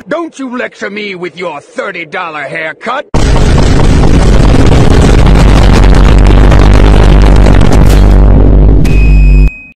Don't you lecture me with your $30 haircut!